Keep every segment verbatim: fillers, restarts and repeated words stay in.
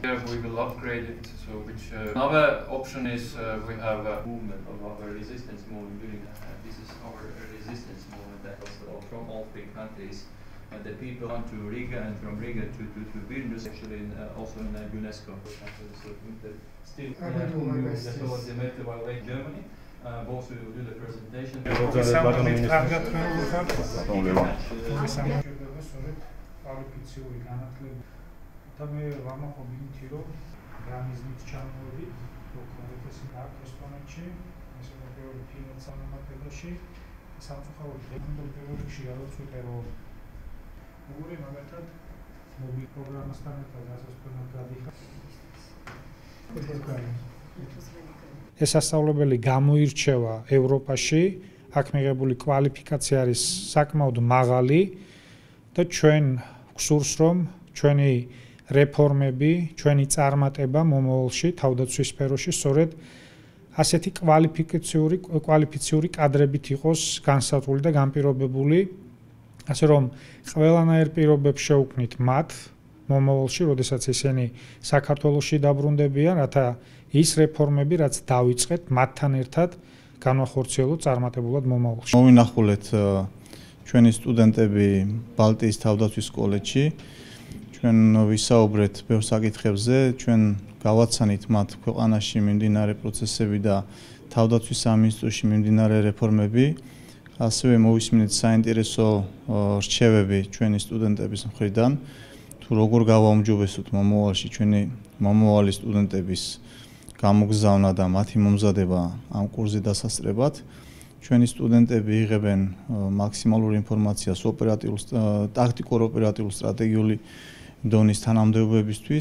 We will upgrade it. So, which uh, another option is uh, we have a movement of our resistance movement. During uh, this is our resistance movement that was from all three countries. And the people come to Riga and from Riga to to, to Vilnius, actually in, uh, also in uh, UNESCO. So still, uh, Germany. Uh, both will do the presentation. ეს სასწავლებელი გამოირჩევა ევროპაში, აქ მიღებული კვალიფიკაცია არის საკმაოდ მაღალი და ჩვენ გვსურს რომ ჩვენი რეფორმები, ჩვენი წარმატება მომავალში თავდაცვის სფეროში სწორედ ასეთი კვალიფიციური კვალიფიციური კადრებით იყოს განსაზღვრული და განპირობებული, ასე რომ ყველანაირ პირობებს შევქმნით მათ მომავალში, როდესაც ისინი საქართველოში დაბრუნდებიან, რათა ის რეფორმები, რაც დავიწყეთ, მათთან ერთად განვახორციელოთ წარმატებულად მომავალში. მოვინახულეთ ჩვენი სტუდენტები ბალტიის თავდაცვის კოლეჯში. ჩვენ ვისაუბრეთ ბევრ საკითხებზე, ჩვენ გავაცანით მათ ქვეყანაში მიმდინარე პროცესები და თავდაცვის სამინისტროში მიმდინარე რეფორმები. ასევე მოვისმინეთ საინტერესო რჩევები ჩვენი სტუდენტების მხრიდან, თუ როგორ გავაუმჯობესოთ მომავალში ჩვენი მომავალი სტუდენტების გამოგზავნა და მათი მომზადება ამ კურსზე დასასწრებად. ჩვენი სტუდენტები იღებენ მაქსიმალურ ინფორმაციას ოპერატიულ, ტაქტიკურ ოპერატიულ სტრატეგიული დონის თანამდებობებისთვის.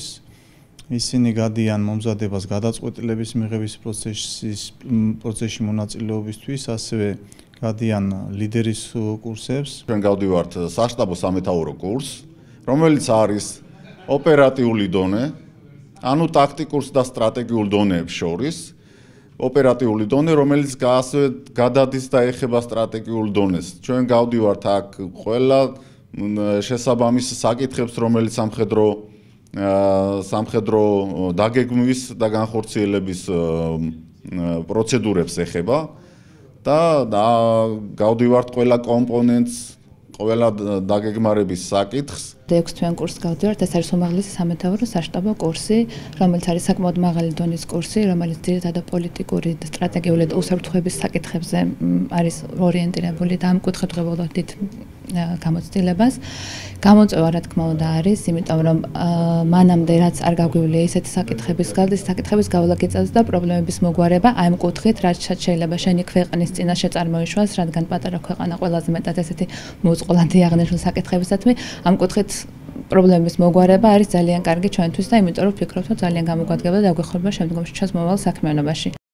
ისინი გადიან მომზადებას გადაწყვეტილების მიღების პროცესის პროცესში მონაწილეობისთვის, ასევე გადიან ლიდერის კურსებს. ჩვენ გავდივართ საშტაბო სამეთაურო კურსს, რომელიც არის ოპერატიული დონე, ანუ ტაქტიკურს და სტრატეგიულ დონეებს შორის. ოპერატიული დონე, რომელიც ასევე გადადის და ეხება სტრატეგიულ დონეს. ჩვენ გავდივართ აქ ყველა შესაბამის საკითხებს, რომელიც სამხედრო სამხედრო დაგეგმვის და განხორციელების პროცედურებს ეხება და გავდივართ ყველა კომპონენტს, ყველა დაგეგმარების საკითხს. ექვს თვიან კურსს გავდივართ, ეს არის უმაღლესი სამეთაურო საშტაბო კურსი, რომელიც არის საკმაოდ მაღალი დონის კურსი, რომელიც ძირითადად პოლიტიკური და სტრატეგიული და უსაფრთხოების საკითხებზე არის ორიენტირებული და ამ კუთხით ვღებავთ დიდ გამოცდილებას. გამოწვევა რა თქმა უნდა არის, იმიტომ რომ მანამდე რაც არ გაგვივლია ისეთი საკითხების გავდის, საკითხების გავლა გიწევს და პრობლემების მოგვარება აი ამ კუთხით, რაც შეიძლება შენი ქვეყნის წინაშე წარმოიშვას, რადგან პატარა ქვეყანა ყველაზე მეტად ესეთი მოწყვლადი აღნიშნულ საკითხებისადმი, ამ კუთხით პრობლემების მოგვარება არის ძალიან კარგი ჩვენთვის და იმიტომ რომ ვფიქრობთ, რომ ძალიან გამოგვადგება და დაგვეხმარება შემდგომში ჩვენს მომავალ საქმიანობაში.